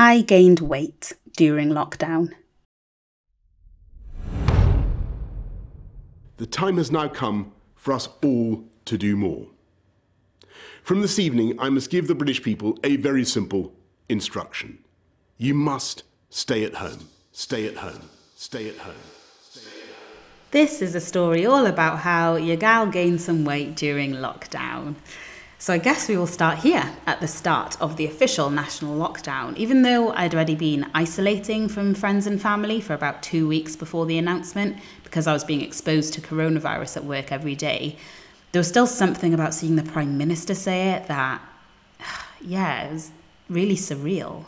I gained weight during lockdown. The time has now come for us all to do more. From this evening, I must give the British people a very simple instruction. You must stay at home. Stay at home. Stay at home. This is a story all about how your gal gained some weight during lockdown. So I guess we will start here at the start of the official national lockdown. Even though I'd already been isolating from friends and family for about 2 weeks before the announcement, because I was being exposed to coronavirus at work every day, there was still something about seeing the Prime Minister say it that, yeah, it was really surreal.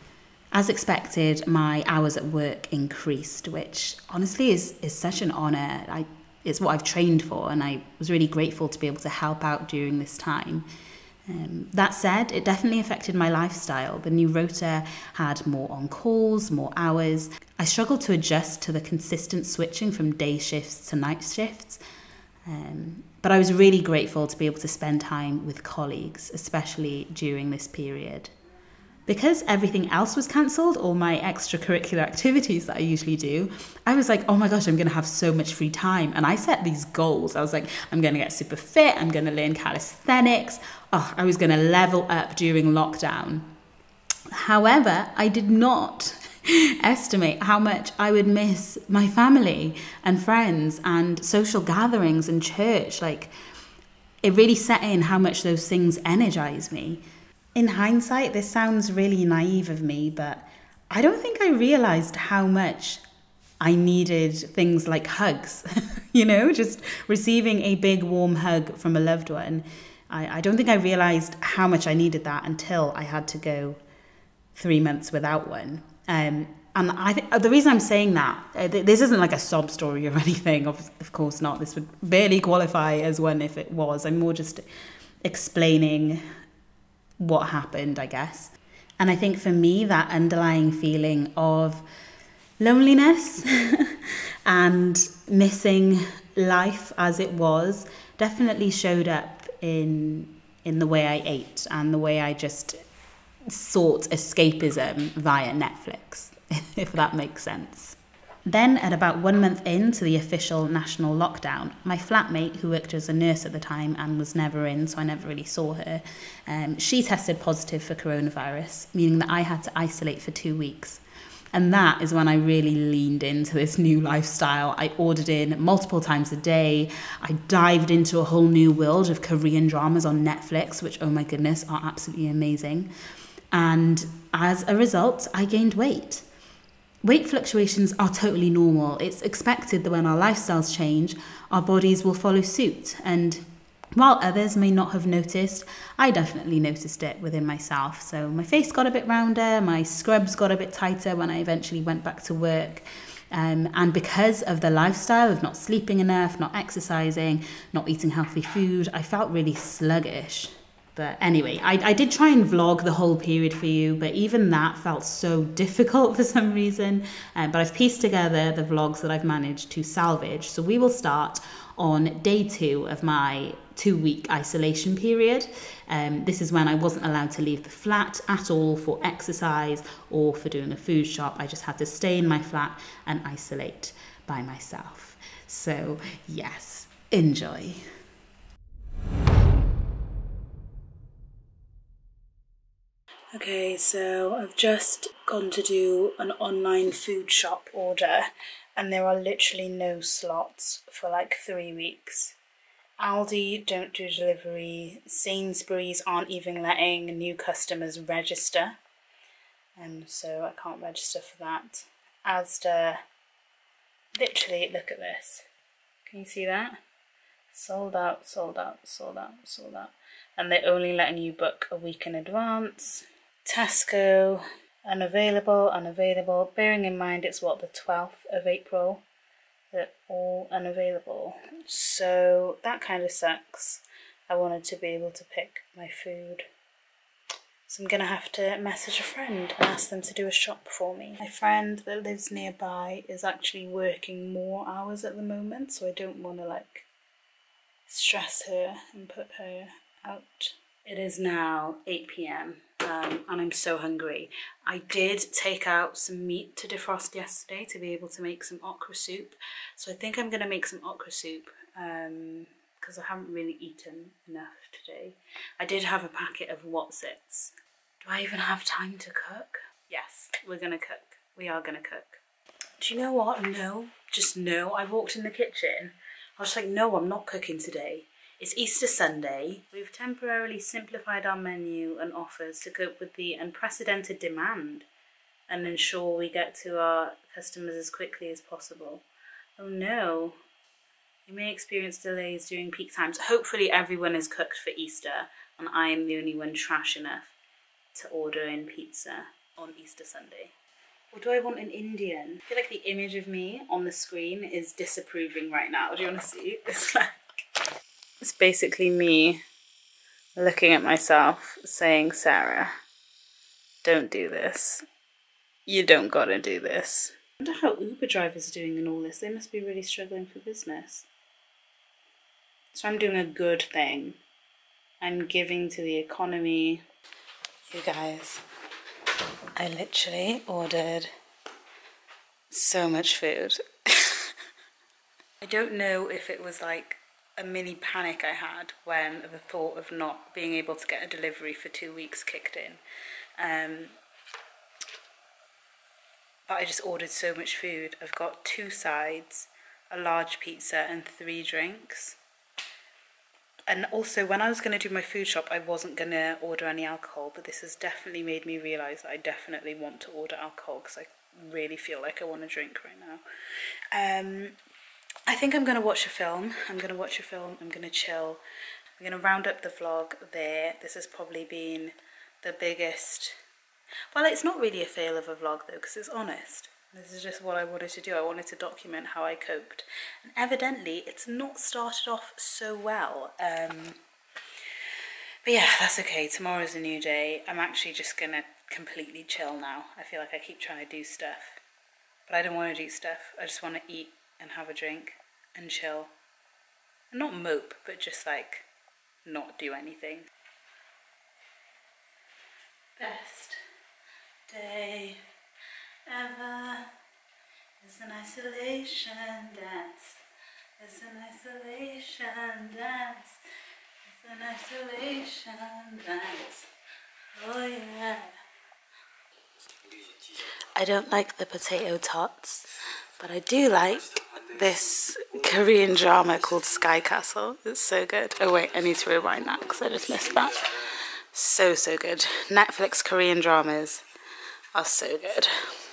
As expected, my hours at work increased, which honestly is such an honour. It's what I've trained for, and I was really grateful to be able to help out during this time. That said, it definitely affected my lifestyle. The new rota had more on-calls, more hours. I struggled to adjust to the consistent switching from day shifts to night shifts. But I was really grateful to be able to spend time with colleagues, especially during this period. Because everything else was cancelled, all my extracurricular activities that I usually do, I was like, oh my gosh, I'm going to have so much free time. And I set these goals. I was like, I'm going to get super fit. I'm going to learn calisthenics. Oh, I was going to level up during lockdown. However, I did not estimate how much I would miss my family and friends and social gatherings and church. Like, it really set in how much those things energize me. In hindsight, this sounds really naive of me, but I don't think I realised how much I needed things like hugs, just receiving a big warm hug from a loved one. I don't think I realised how much I needed that until I had to go 3 months without one. And I think the reason I'm saying that, this isn't like a sob story or anything, of course not. This would barely qualify as one if it was. I'm more just explaining what happened, I guess. And I think for me, that underlying feeling of loneliness and missing life as it was definitely showed up in the way I ate and the way I just sought escapism via Netflix, if that makes sense. Then, at about 1 month into the official national lockdown, my flatmate, who worked as a nurse at the time and was never in, so I never really saw her, she tested positive for coronavirus, meaning that I had to isolate for 2 weeks. And that is when I really leaned into this new lifestyle. I ordered in multiple times a day. I dived into a whole new world of Korean dramas on Netflix, which, oh my goodness, are absolutely amazing. And as a result, I gained weight. Weight fluctuations are totally normal. It's expected that when our lifestyles change, our bodies will follow suit. And while others may not have noticed, I definitely noticed it within myself. So my face got a bit rounder, my scrubs got a bit tighter when I eventually went back to work. And because of the lifestyle of not sleeping enough, not exercising, not eating healthy food, I felt really sluggish. But anyway, I did try and vlog the whole period for you, but even that felt so difficult for some reason. But I've pieced together the vlogs that I've managed to salvage. So we will start on day 2 of my 2-week isolation period. This is when I wasn't allowed to leave the flat at all for exercise or for doing a food shop. I just had to stay in my flat and isolate by myself. So yes, enjoy. Okay, so I've just gone to do an online food shop order and there are literally no slots for like 3 weeks. Aldi don't do delivery, Sainsbury's aren't even letting new customers register, so I can't register for that. Asda, literally, look at this. Can you see that? Sold out, sold out, sold out, sold out. And they're only letting you book a week in advance. Tesco, unavailable, unavailable. Bearing in mind it's what, the 12th of April? They're all unavailable. So that kind of sucks. I wanted to be able to pick my food. So I'm going to have to message a friend and ask them to do a shop for me. My friend that lives nearby is actually working more hours at the moment, so I don't want to stress her and put her out It is now 8 p.m. And I'm so hungry. I did take out some meat to defrost yesterday to be able to make some okra soup. So I think I'm going to make some okra soup because I haven't really eaten enough today. I did have a packet of Wotsits. Do I even have time to cook? Yes, we're going to cook. We are going to cook. Do you know what? No, just no. I walked in the kitchen. I was like, no, I'm not cooking today. It's Easter Sunday. We've temporarily simplified our menu and offers to cope with the unprecedented demand and ensure we get to our customers as quickly as possible. Oh no. You may experience delays during peak times. Hopefully everyone is cooked for Easter and I am the only one trash enough to order in pizza on Easter Sunday. Or do I want an Indian? I feel like the image of me on the screen is disapproving right now. Do you want to see? It's basically me looking at myself saying, Sarah, don't do this. You don't gotta do this. I wonder how Uber drivers are doing in all this. They must be really struggling for business. So I'm doing a good thing. I'm giving to the economy. You guys, I literally ordered so much food. I don't know if it was like a mini panic I had when the thought of not being able to get a delivery for 2 weeks kicked in. But I just ordered so much food. I've got 2 sides, a large pizza and 3 drinks. And also when I was going to do my food shop, I wasn't going to order any alcohol, but this has definitely made me realise that I definitely want to order alcohol because I really feel like I want to drink right now. I think I'm going to watch a film. I'm going to chill. I'm going to round up the vlog there. This has probably been the biggest... Well, it's not really a fail of a vlog though, because it's honest. This is just what I wanted to do. I wanted to document how I coped. And evidently, it's not started off so well. But yeah, that's okay. Tomorrow's a new day. I'm actually just going to completely chill now. I feel like I keep trying to do stuff. But I don't want to do stuff. I just want to eat and have a drink and chill. And not mope, but just like not do anything. Best day ever is an isolation dance. It's an isolation dance. It's an isolation dance. Oh yeah. I don't like the potato tots, but I do like this Korean drama called Sky Castle. It's so good. Oh wait, I need to rewind that because I just missed that. So good. Netflix Korean dramas are so good.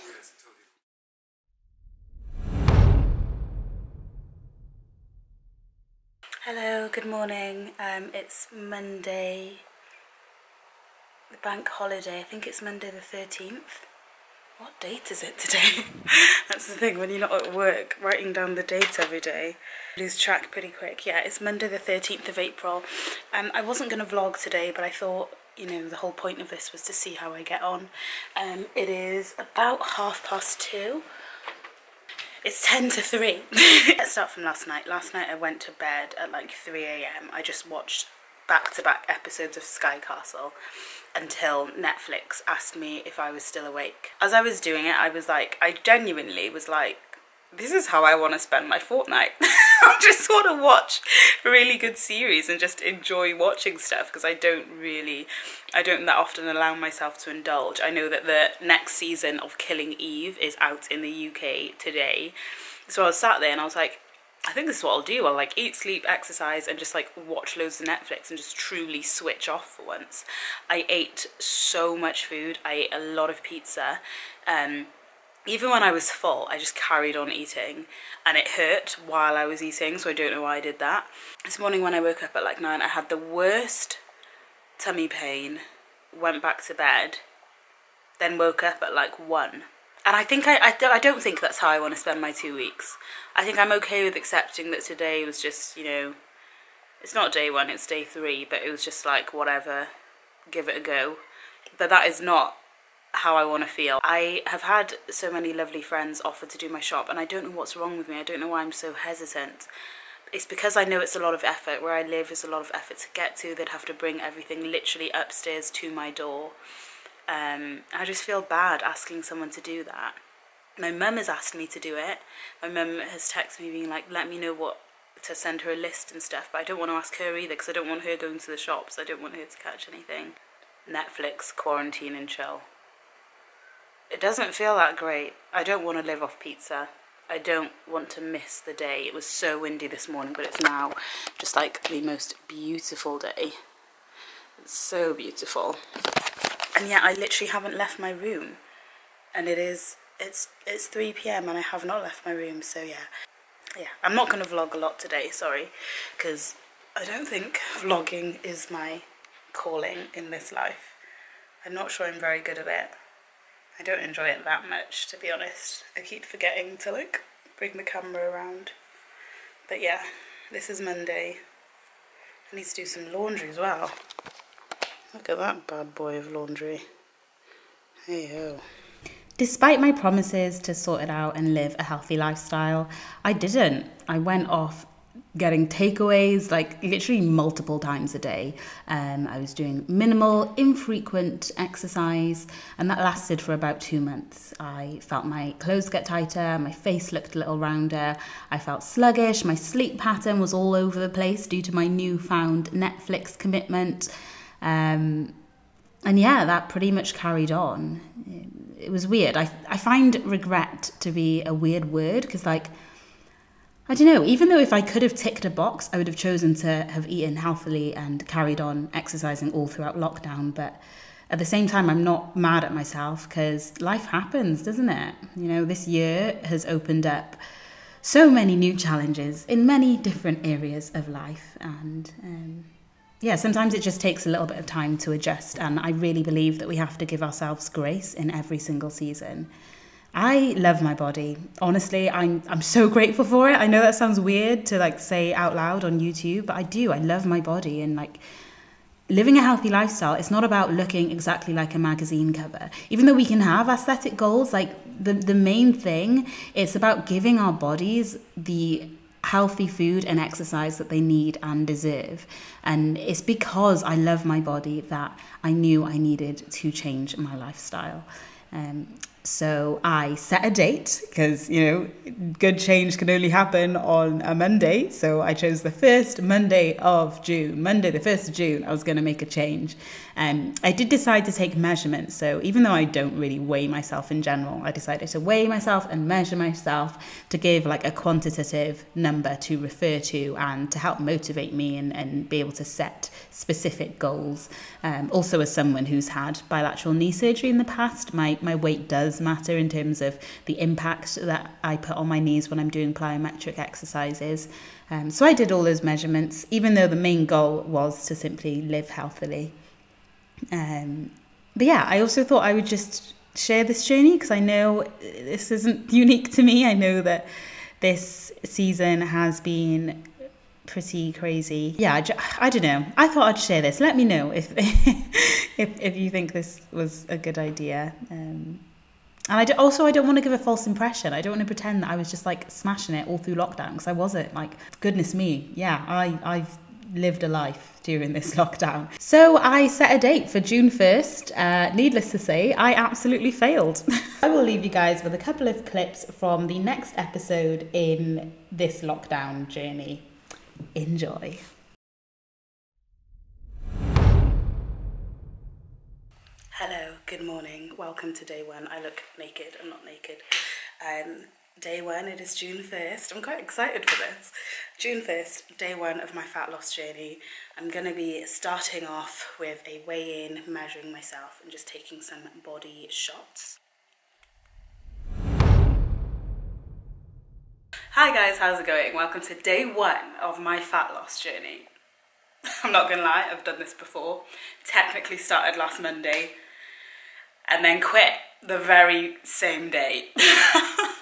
Hello, good morning. It's Monday, the bank holiday. I think it's Monday the 13th. What date is it today? That's the thing, when you're not at work, writing down the dates every day, lose track pretty quick. Yeah, it's Monday the 13th of April. I wasn't going to vlog today, but I thought, you know, the whole point of this was to see how I get on. It is about 2:30. It's 10 to 3. Let's start from last night. Last night I went to bed at like 3 a.m. I just watched back-to-back episodes of Sky Castle until Netflix asked me if I was still awake. As I was doing it, I genuinely was like, this is how I want to spend my fortnight. I just want to watch really good series and just enjoy watching stuff because I don't that often allow myself to indulge. I know that the next season of Killing Eve is out in the UK today. So I was sat there and I was like, I think this is what I'll do. I'll like eat, sleep, exercise and just like watch loads of Netflix and just truly switch off for once. I ate so much food. I ate a lot of pizza. Even when I was full, I just carried on eating and it hurt while I was eating, so I don't know why I did that. This morning when I woke up at like 9, I had the worst tummy pain, went back to bed, then woke up at like 1. And I think I don't think that's how I want to spend my 2 weeks. I think I'm okay with accepting that today was just, you know, it's not day 1, it's day 3, but it was just like, whatever, give it a go. But that is not how I want to feel. I have had so many lovely friends offer to do my shop and I don't know what's wrong with me. I don't know why I'm so hesitant. it's because I know it's a lot of effort. Where I live is a lot of effort to get to. They'd have to bring everything literally upstairs to my door. I just feel bad asking someone to do that. My mum has asked me to do it. My mum has texted me being like, let me know what to send her a list and stuff, but I don't want to ask her either because I don't want her going to the shops. I don't want her to catch anything. Netflix, quarantine and chill. It doesn't feel that great. I don't want to live off pizza. I don't want to miss the day. It was so windy this morning, but it's now just like the most beautiful day. It's so beautiful. And yet I literally haven't left my room. And it's 3 p.m. and I have not left my room, so yeah, I'm not going to vlog a lot today, sorry, because I don't think vlogging is my calling in this life. I'm not sure I'm very good at it. I don't enjoy it that much, to be honest. I keep forgetting to like bring the camera around. But yeah, this is Monday. I need to do some laundry as well. Look at that bad boy of laundry. Hey ho. Despite my promises to sort it out and live a healthy lifestyle, I didn't. I went off getting takeaways like literally multiple times a day. I was doing minimal, infrequent exercise, and that lasted for about 2 months. I felt my clothes get tighter, my face looked a little rounder, I felt sluggish, my sleep pattern was all over the place due to my newfound Netflix commitment. And yeah, that pretty much carried on. It was weird. I find regret to be a weird word because, like, I don't know, even though if I could have ticked a box, I would have chosen to have eaten healthily and carried on exercising all throughout lockdown. But at the same time, I'm not mad at myself because life happens, doesn't it? You know, this year has opened up so many new challenges in many different areas of life. And yeah, sometimes it just takes a little bit of time to adjust, and I really believe that we have to give ourselves grace in every single season. I love my body. Honestly, I'm so grateful for it. I know that sounds weird to like say out loud on YouTube, but I do. I love my body, and like living a healthy lifestyle, it's not about looking exactly like a magazine cover. Even though we can have aesthetic goals, like the main thing, it's about giving our bodies the healthy food and exercise that they need and deserve. And it's because I love my body that I knew I needed to change my lifestyle. So I set a date because, you know, good change can only happen on a Monday. So I chose the first Monday of June, Monday the 1st of June, I was going to make a change. I did decide to take measurements. So even though I don't really weigh myself in general, I decided to weigh myself and measure myself to give like a quantitative number to refer to and to help motivate me and be able to set specific goals. Also, as someone who's had bilateral knee surgery in the past, my weight does matter in terms of the impact that I put on my knees when I'm doing plyometric exercises. So I did all those measurements, even though the main goal was to simply live healthily. But yeah, I also thought I would just share this journey because I know this isn't unique to me. I know that this season has been pretty crazy. Yeah, I don't know. I thought I'd share this. Let me know if if you think this was a good idea. And I don't want to give a false impression. I don't want to pretend that I was just like smashing it all through lockdown because I wasn't. Like, goodness me. Yeah, I've lived a life during this lockdown. So I set a date for June 1st. Needless to say, I absolutely failed. I will leave you guys with a couple of clips from the next episode in this lockdown journey. Enjoy. Hello, good morning. Welcome to day one. I look naked. I'm not naked. Day one, it is June 1st. I'm quite excited for this. June 1st, day one of my fat loss journey. I'm going to be starting off with a weigh-in, measuring myself and just taking some body shots. Hi guys, how's it going? Welcome to day one of my fat loss journey. I'm not going to lie, I've done this before. Technically started last Monday and then quit the very same day.